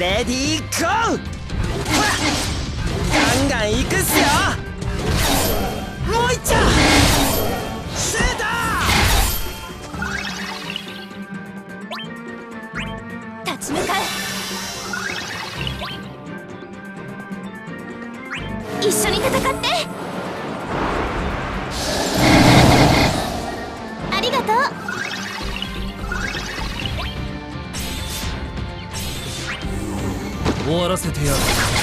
レディーゴー。ガンガンいくっすよ。もういっちゃシュート。 立ち向かう。一緒に戦って。ありがとう。 終わらせてやる。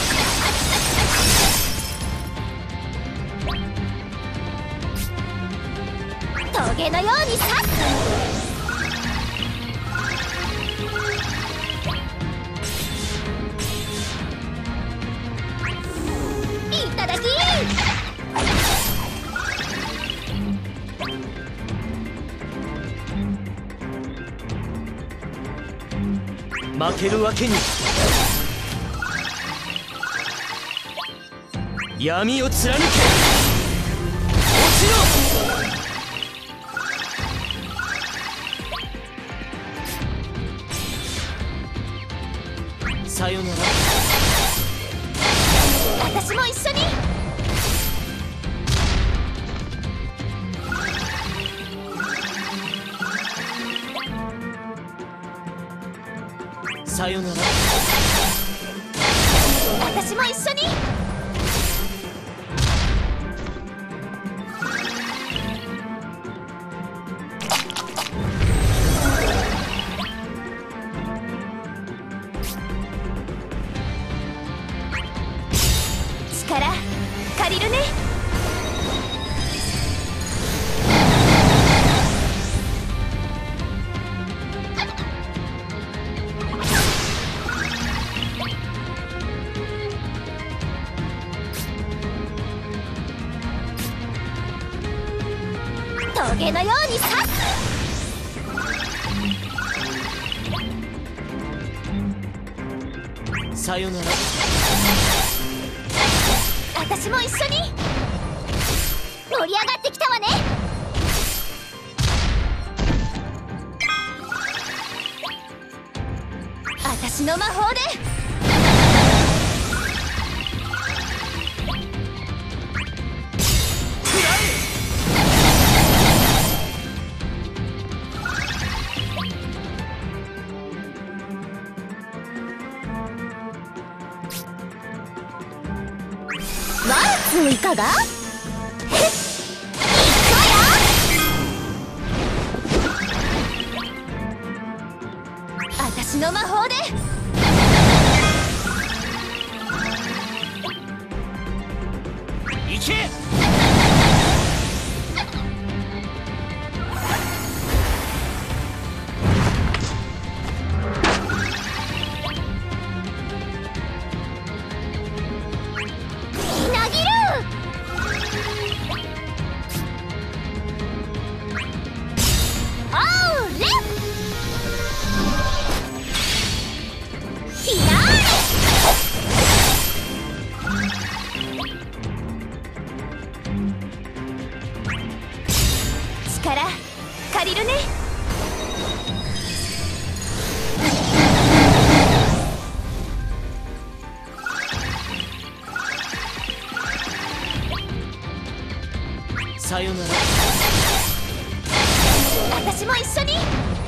トゲのように刺す。いただき。 負けるわけに。闇を貫け。落ちろ。さよなら。 私も一緒に。 さよなら。 私も一緒に。力借りるね。トゲのように刺す。さよなら。 私も一緒に。盛り上がってきたわね。私の魔法で。ワルツいかが？私の魔法で。 行け。 力借りるね。 さよなら。 私も一緒に。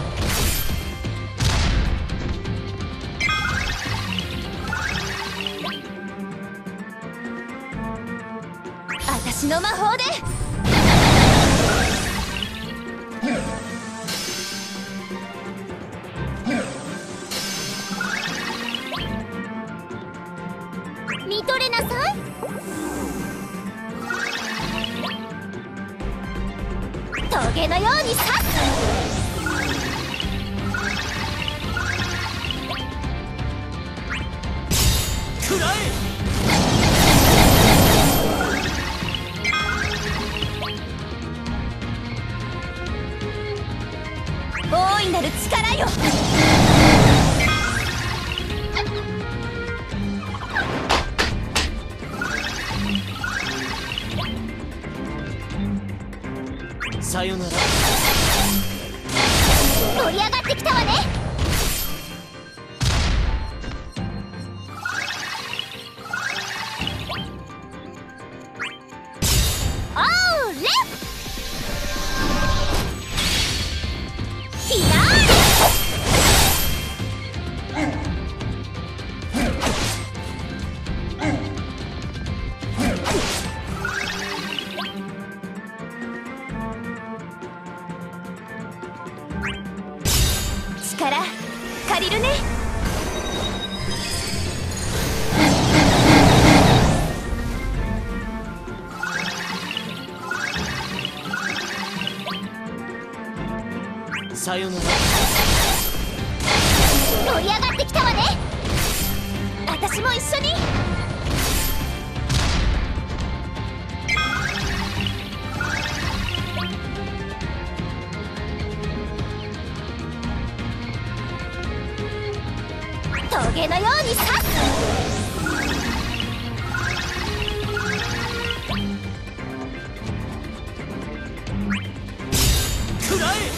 私の魔法で。見とれなさい。トゲのように刺す。 くらえ。 大いなる力よ。 さよなら。 盛り上がってきたわね。 さよなら。 盛り上がってきたわね。私も一緒に。トゲのように刺す。 くらえ。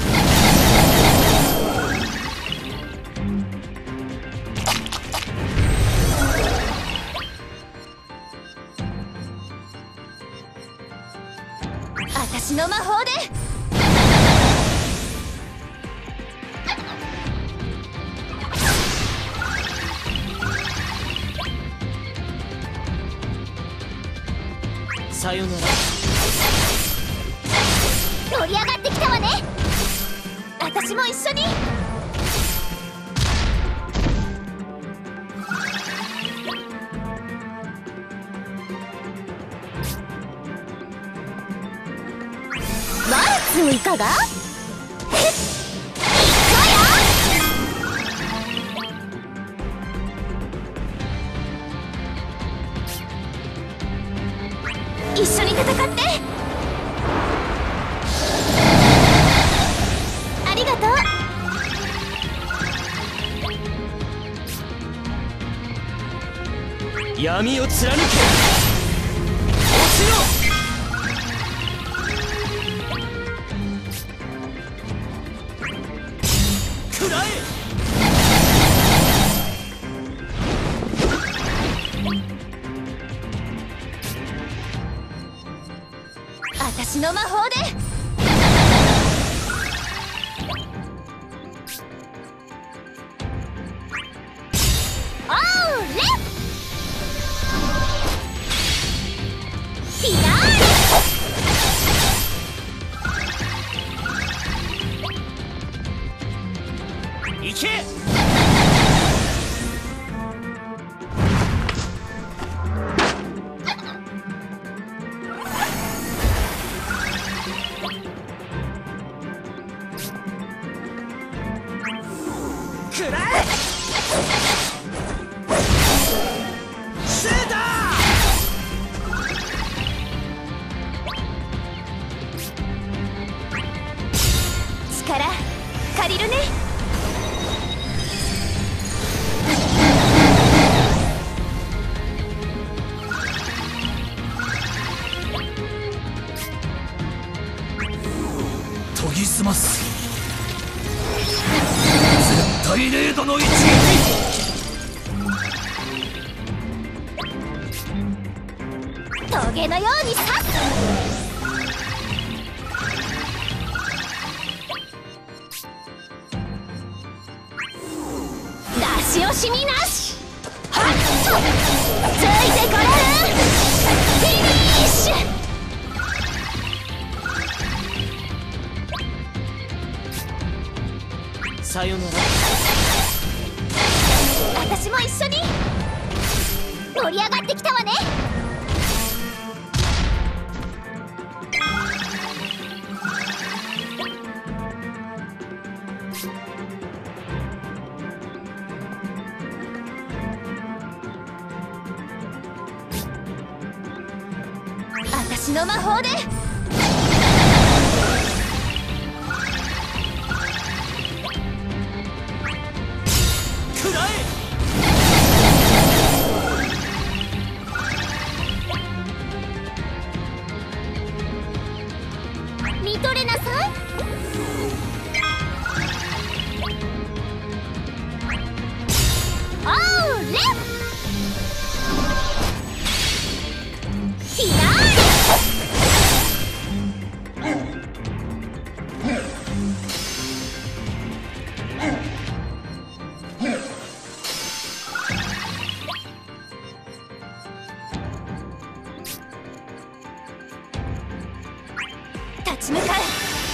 私の魔法で。 さよなら。 盛り上がってきたわね。私も一緒に。ワルツいかが？一緒に戦って。ありがとう。闇を貫け。落ちろ。くらえ。 私の魔法で。オーレフィナーレ。行け。くらえ。シュート。 力借りるね。 研ぎ澄ます。絶対0度の1。 トゲのように刺す。出し惜しみなし。はっとついてこれる。フィニッシュ。 さよなら。 私も一緒に。盛り上がってきたわね。私の魔法で。 くらえ。 見とれなさい。オーレフィナーレ。立ち向かう。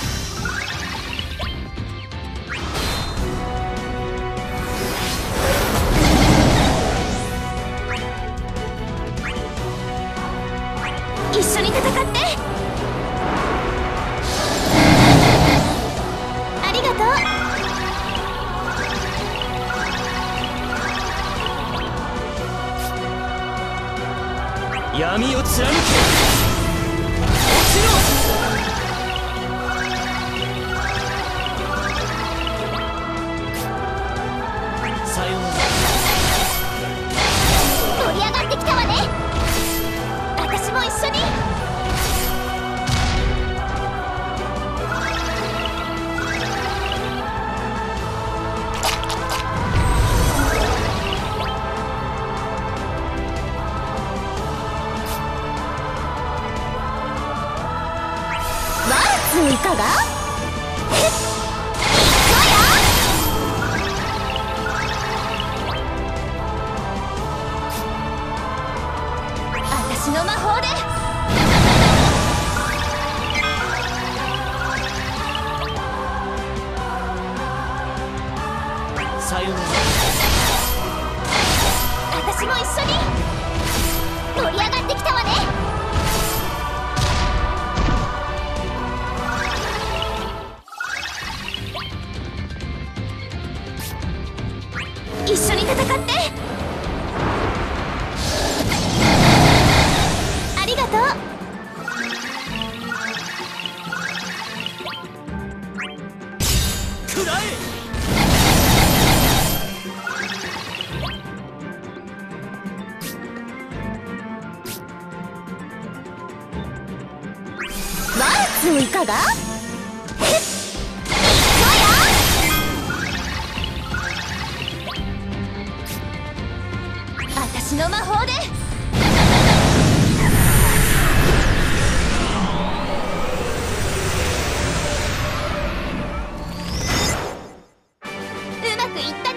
一緒に戦って。ありが闇を貫け。落ちろ。さようなら。 盛り上がってきたわね。私も一緒に。いかが？私の魔法で。 さようなら。 私も一緒に。盛り上がってきたわね。一緒に戦って。ありがとう。 くらえ。 ワルツいかが？私の魔法で。うまくいった